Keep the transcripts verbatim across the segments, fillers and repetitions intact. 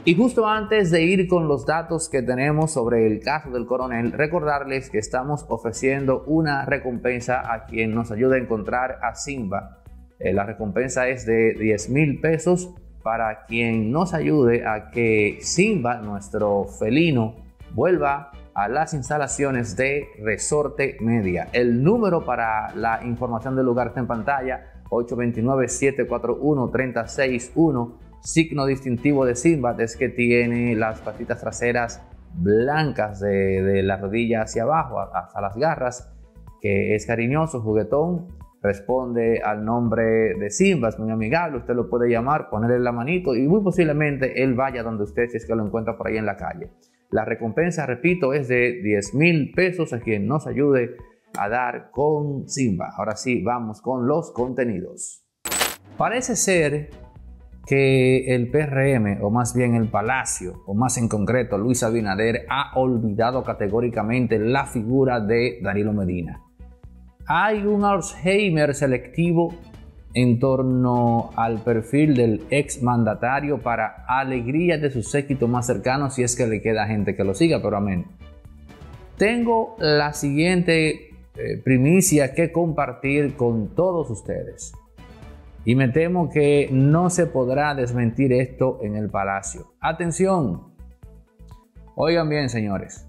Y justo antes de ir con los datos que tenemos sobre el caso del coronel, recordarles que estamos ofreciendo una recompensa a quien nos ayude a encontrar a Simba. Eh, la recompensa es de diez mil pesos para quien nos ayude a que Simba, nuestro felino, vuelva a las instalaciones de Resorte Media. El número para la información del lugar está en pantalla: ocho dos nueve, siete cuatro uno, tres cero seis uno. Signo distintivo de Simba es que tiene las patitas traseras blancas de, de la rodilla hacia abajo hasta las garras, que es cariñoso, juguetón, responde al nombre de Simba, es muy amigable. Usted lo puede llamar, ponerle la manito y muy posiblemente él vaya donde usted, si es que lo encuentra por ahí en la calle. La recompensa, repito, es de diez mil pesos a quien nos ayude a dar con Simba. Ahora sí, vamos con los contenidos. Parece ser que el P R M, o más bien el Palacio, o más en concreto Luis Abinader, ha olvidado categóricamente la figura de Danilo Medina. Hay un Alzheimer selectivo en torno al perfil del ex mandatario para alegría de su séquito más cercano, si es que le queda gente que lo siga, pero amén. Tengo la siguiente eh, primicia que compartir con todos ustedes. Y me temo que no se podrá desmentir esto en el Palacio. Atención. Oigan bien, señores.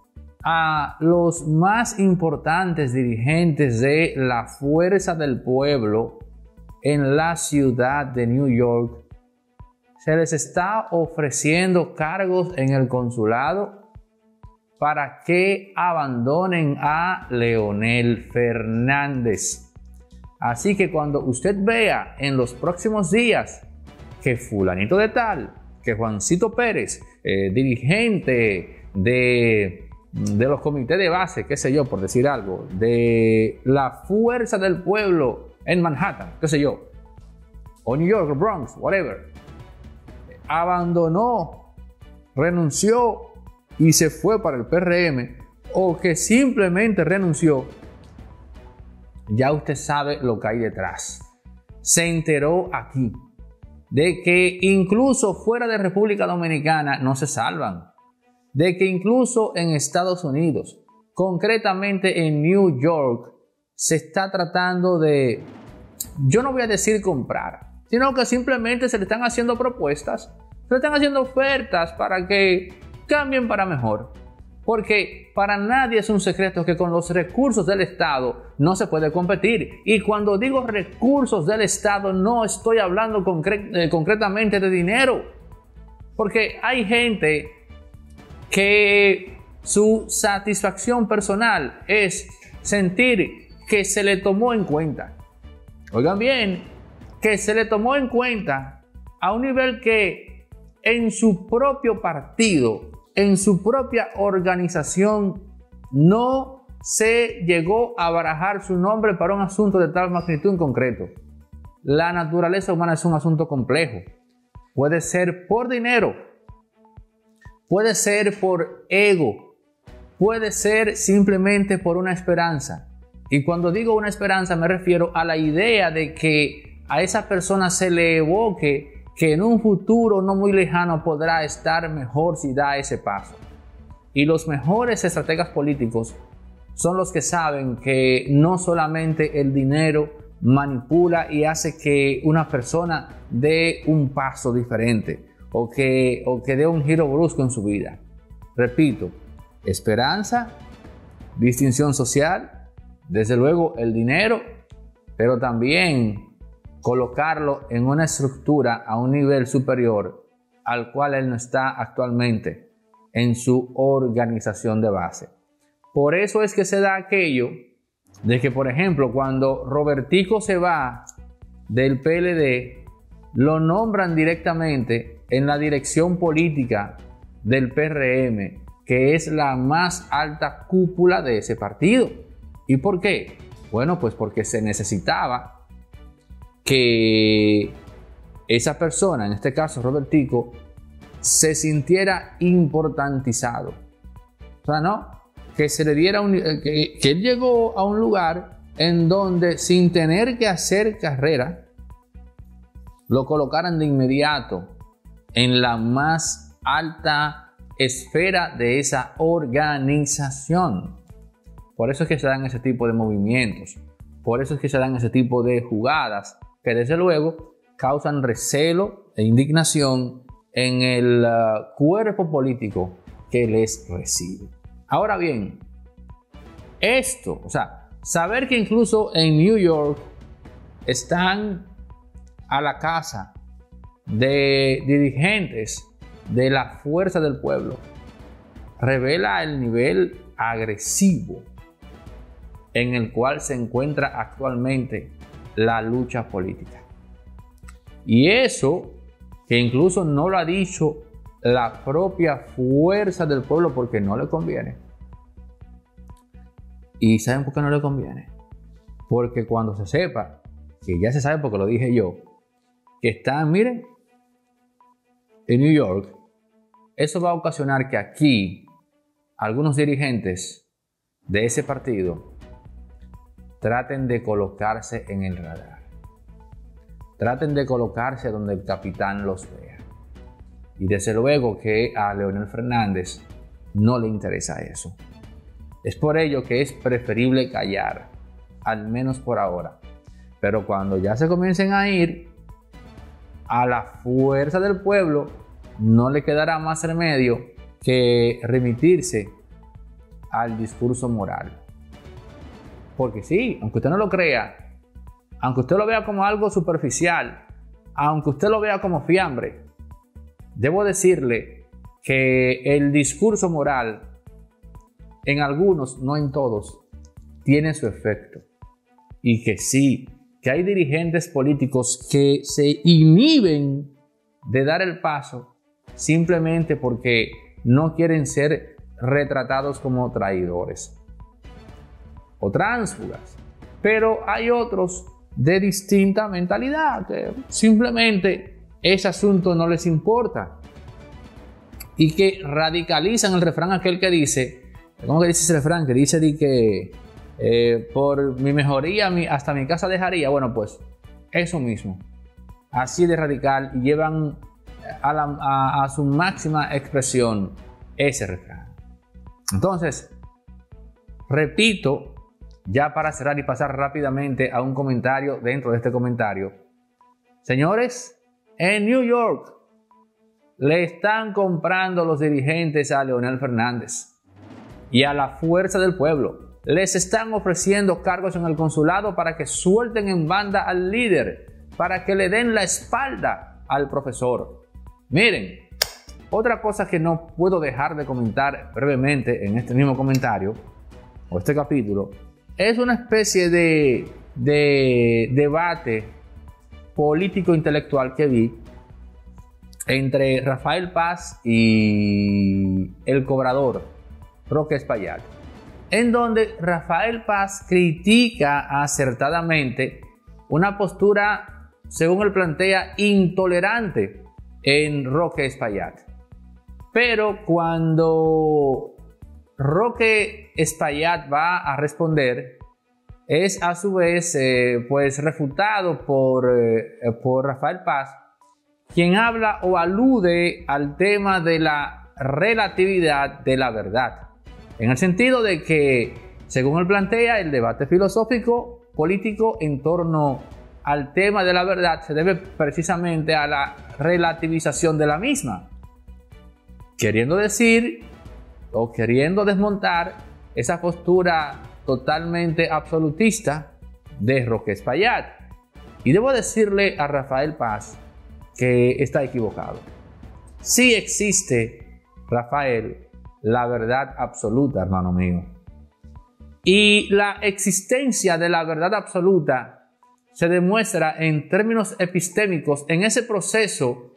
A los más importantes dirigentes de la Fuerza del Pueblo en la ciudad de New York se les está ofreciendo cargos en el consulado para que abandonen a Leonel Fernández. Así que cuando usted vea en los próximos días que fulanito de tal, que Juancito Pérez, eh, dirigente de, de los comités de base, qué sé yo, por decir algo, de la Fuerza del Pueblo en Manhattan, qué sé yo, o New York, o Bronx, whatever, abandonó, renunció y se fue para el P R M, o que simplemente renunció, ya usted sabe lo que hay detrás. Se enteró aquí de que incluso fuera de República Dominicana no se salvan, de que incluso en Estados Unidos, concretamente en New York, se está tratando de, yo no voy a decir comprar, sino que simplemente se le están haciendo propuestas, se le están haciendo ofertas para que cambien para mejor. Porque para nadie es un secreto que con los recursos del Estado no se puede competir. Y cuando digo recursos del Estado no estoy hablando concre- eh, concretamente de dinero. Porque hay gente que su satisfacción personal es sentir que se le tomó en cuenta. Oigan bien, que se le tomó en cuenta a un nivel que en su propio partido, en su propia organización, no se llegó a barajar su nombre para un asunto de tal magnitud en concreto. La naturaleza humana es un asunto complejo. Puede ser por dinero, puede ser por ego, puede ser simplemente por una esperanza. Y cuando digo una esperanza me refiero a la idea de que a esa persona se le evoque que en un futuro no muy lejano podrá estar mejor si da ese paso. Y los mejores estrategas políticos son los que saben que no solamente el dinero manipula y hace que una persona dé un paso diferente o que, o que dé un giro brusco en su vida. Repito, esperanza, distinción social, desde luego el dinero, pero también colocarlo en una estructura a un nivel superior al cual él no está actualmente en su organización de base. Por eso es que se da aquello de que, por ejemplo, cuando Robertico se va del P L D, lo nombran directamente en la dirección política del P R M, que es la más alta cúpula de ese partido. ¿Y por qué? Bueno, pues porque se necesitaba que esa persona, en este caso Robertico, se sintiera importantizado. O sea, ¿no? Que se le diera un, que, que él llegó a un lugar en donde, sin tener que hacer carrera, lo colocaran de inmediato en la más alta esfera de esa organización. Por eso es que se dan ese tipo de movimientos. Por eso es que se dan ese tipo de jugadas que desde luego causan recelo e indignación en el uh, cuerpo político que les recibe. Ahora bien, esto, o sea, saber que incluso en New York están a la casa de dirigentes de la fuerza del pueblo, revela el nivel agresivo en el cual se encuentra actualmente la lucha política. Y eso que incluso no lo ha dicho la propia fuerza del pueblo porque no le conviene. ¿Y saben por qué no le conviene? Porque cuando se sepa, que ya se sabe porque lo dije yo, que están, miren, en New York, eso va a ocasionar que aquí algunos dirigentes de ese partido traten de colocarse en el radar. Traten de colocarse donde el capitán los vea. Y desde luego que a Leonel Fernández no le interesa eso. Es por ello que es preferible callar, al menos por ahora. Pero cuando ya se comiencen a ir a la fuerza del pueblo, no le quedará más remedio que remitirse al discurso moral. Porque sí, aunque usted no lo crea, aunque usted lo vea como algo superficial, aunque usted lo vea como fiambre, debo decirle que el discurso moral, en algunos, no en todos, tiene su efecto. Y que sí, que hay dirigentes políticos que se inhiben de dar el paso simplemente porque no quieren ser retratados como traidores o tránsfugas. Pero hay otros de distinta mentalidad que simplemente ese asunto no les importa y que radicalizan el refrán aquel que dice, ¿cómo que dice ese refrán? Que dice de que eh, por mi mejoría mi, hasta mi casa dejaría. Bueno, pues eso mismo, así de radical, y llevan a, la, a, a su máxima expresión ese refrán. Entonces, repito, ya para cerrar y pasar rápidamente a un comentario dentro de este comentario. Señores, en New York le están comprando los dirigentes a Leonel Fernández y a la fuerza del pueblo. Les están ofreciendo cargos en el consulado para que suelten en banda al líder, para que le den la espalda al profesor. Miren, otra cosa que no puedo dejar de comentar brevemente en este mismo comentario o este capítulo es una especie de, de debate político-intelectual que vi entre Rafael Paz y el cobrador Roque Espaillat, en donde Rafael Paz critica acertadamente una postura, según él plantea, intolerante en Roque Espaillat. Pero cuando Roque Espaillat va a responder, es a su vez eh, pues refutado por, eh, por Rafael Paz, quien habla o alude al tema de la relatividad de la verdad, en el sentido de que, según él plantea, el debate filosófico político en torno al tema de la verdad se debe precisamente a la relativización de la misma, queriendo decir o queriendo desmontar esa postura totalmente absolutista de Roque Espaillat. Y debo decirle a Rafael Paz que está equivocado. Sí existe, Rafael, la verdad absoluta, hermano mío. Y la existencia de la verdad absoluta se demuestra en términos epistémicos en ese proceso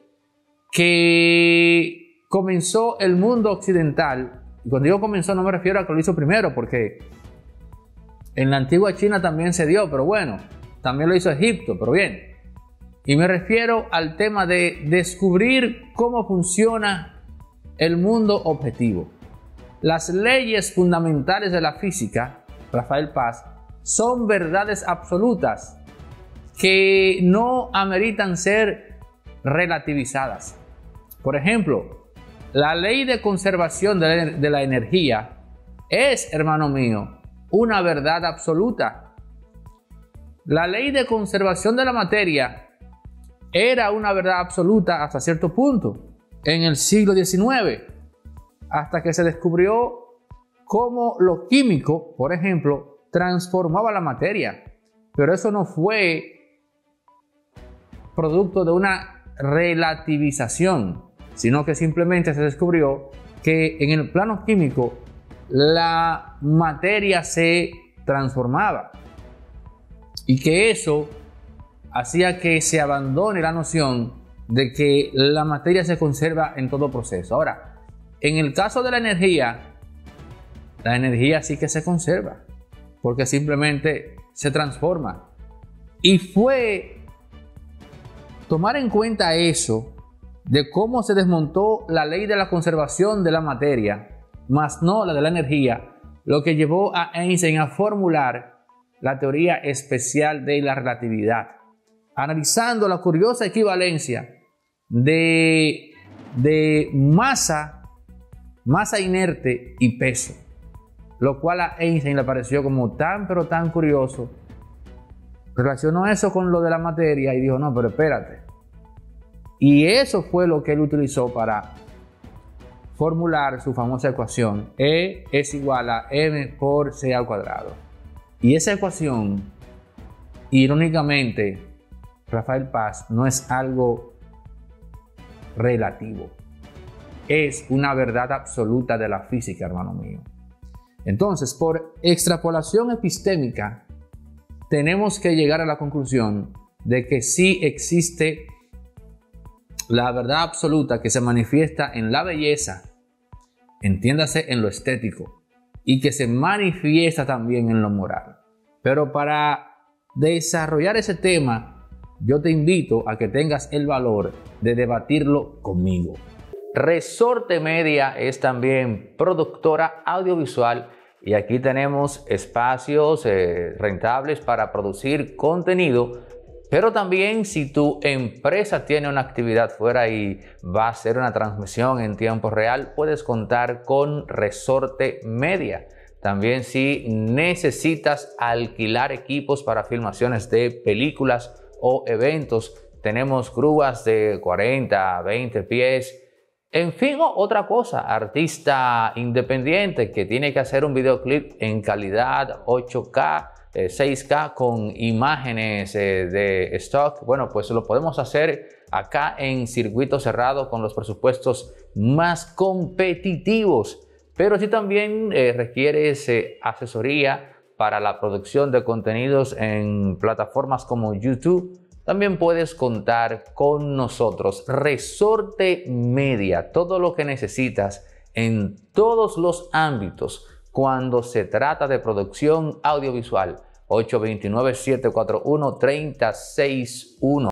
que comenzó el mundo occidental. Y cuando digo comenzó no me refiero a que lo hizo primero, porque en la antigua China también se dio, pero bueno, también lo hizo Egipto, pero bien. Y me refiero al tema de descubrir cómo funciona el mundo objetivo. Las leyes fundamentales de la física, Rafael Paz, son verdades absolutas que no ameritan ser relativizadas. Por ejemplo, la ley de conservación de la, de la energía es, hermano mío, una verdad absoluta. La ley de conservación de la materia era una verdad absoluta hasta cierto punto, en el siglo diecinueve, hasta que se descubrió cómo lo químico, por ejemplo, transformaba la materia. Pero eso no fue producto de una relativización, sino que simplemente se descubrió que en el plano químico la materia se transformaba y que eso hacía que se abandone la noción de que la materia se conserva en todo proceso. Ahora, en el caso de la energía, la energía sí que se conserva, porque simplemente se transforma. Y fue tomar en cuenta eso, de cómo se desmontó la ley de la conservación de la materia, más no la de la energía, lo que llevó a Einstein a formular la teoría especial de la relatividad, analizando la curiosa equivalencia de, de masa, masa inerte y peso, lo cual a Einstein le pareció como tan pero tan curioso. Relacionó eso con lo de la materia y dijo, no, pero espérate. Y eso fue lo que él utilizó para formular su famosa ecuación: E es igual a m por c al cuadrado. Y esa ecuación, irónicamente, Rafael Paz, no es algo relativo, es una verdad absoluta de la física, hermano mío. Entonces, por extrapolación epistémica, tenemos que llegar a la conclusión de que sí existe la verdad absoluta que se manifiesta en la belleza, entiéndase en lo estético, y que se manifiesta también en lo moral. Pero para desarrollar ese tema, yo te invito a que tengas el valor de debatirlo conmigo. Resorte Media es también productora audiovisual y aquí tenemos espacios eh, rentables para producir contenido, pero también si tu empresa tiene una actividad fuera y va a hacer una transmisión en tiempo real, puedes contar con Resorte Media. También si necesitas alquilar equipos para filmaciones de películas o eventos, tenemos grúas de cuarenta, veinte pies. En fin, otra cosa, artista independiente que tiene que hacer un videoclip en calidad ocho K, eh, seis K con imágenes eh, de stock, bueno, pues lo podemos hacer acá en circuito cerrado con los presupuestos más competitivos. Pero si también eh, requieres eh, asesoría para la producción de contenidos en plataformas como YouTube, también puedes contar con nosotros. Resorte Media, todo lo que necesitas en todos los ámbitos cuando se trata de producción audiovisual. ocho dos nueve, siete cuatro uno, tres cero seis uno.